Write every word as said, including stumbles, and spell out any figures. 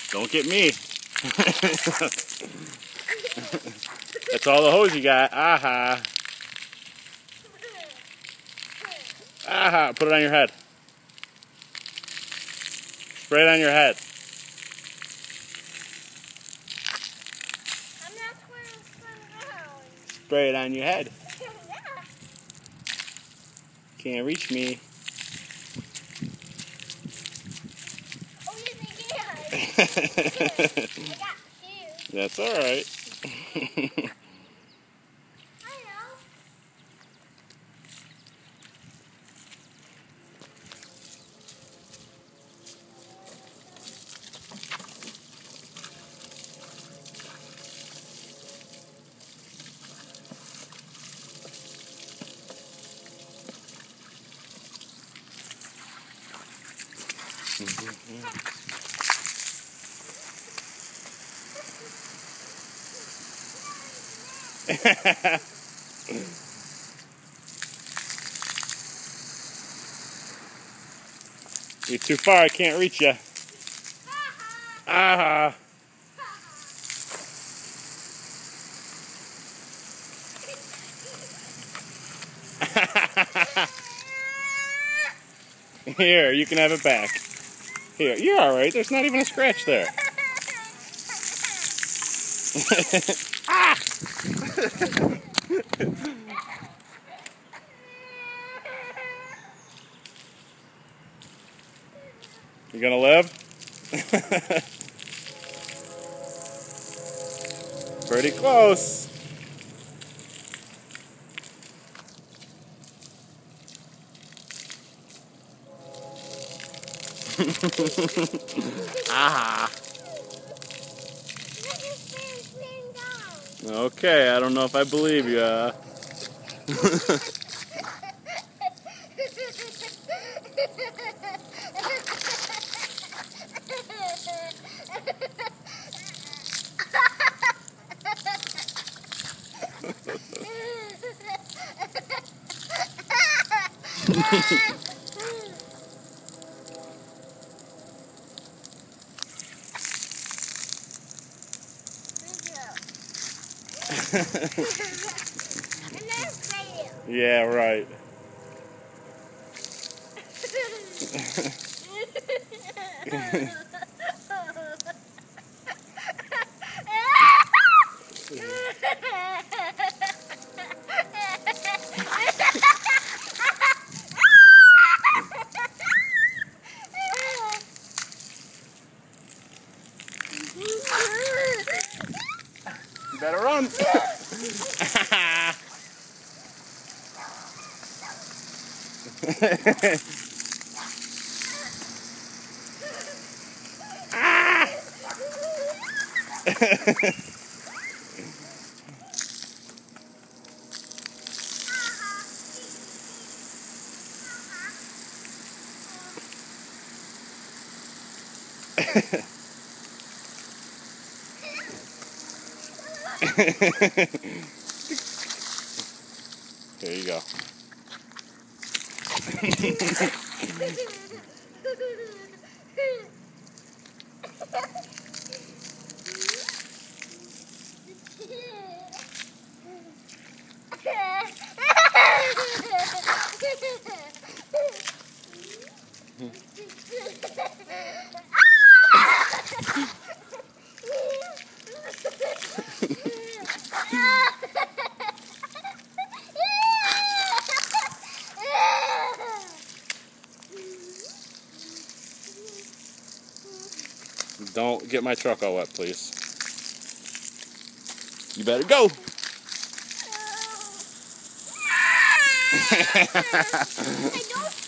Don't get me. That's all the hose you got. Aha. Aha. Put it on your head. Spray it on your head. I'm not going to spin around. Spray it on your head. Yeah. Can't reach me. Oh, yes, I can. I got two. That's all right. I know. You're too far, I can't reach you. Aha. Here, you can have it back. Here, you're alright, there's not even a scratch there. Ah! You gonna live? Pretty close. Ah. Okay, I don't know if I believe you. Uh. Yeah, right. You better run. Ah! There you go. Don't get my truck all wet, please. You better go. I don't